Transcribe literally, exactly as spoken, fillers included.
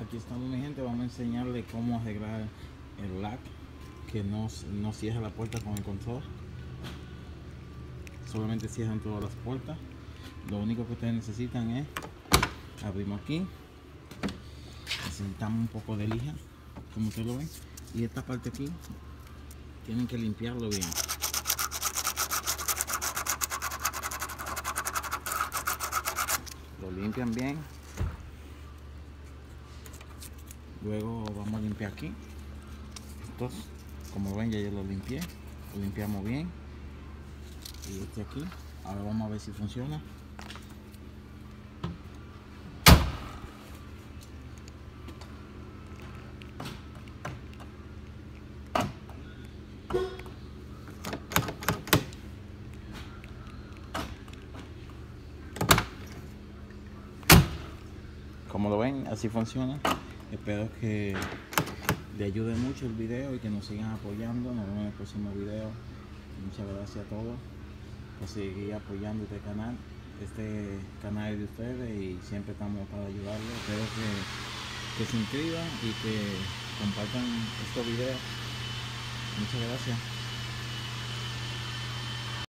Aquí estamos, mi gente. Vamos a enseñarle cómo arreglar el lag que no, no cierra la puerta con el control. Solamente cierran todas las puertas. Lo único que ustedes necesitan es abrimos aquí. Necesitamos un poco de lija, como ustedes lo ven, y esta parte aquí tienen que limpiarlo bien. Lo limpian bien. Luego vamos a limpiar aquí. Estos, como ven, ya yo lo limpié. Lo limpiamos bien. Y este aquí, ahora vamos a ver si funciona. Como lo ven, así funciona. Espero que le ayude mucho el video y que nos sigan apoyando. Nos vemos en el próximo video. Muchas gracias a todos por seguir apoyando este canal. Este canal es de ustedes y siempre estamos para ayudarles. Espero que, que se inscriban y que compartan estos videos. Muchas gracias.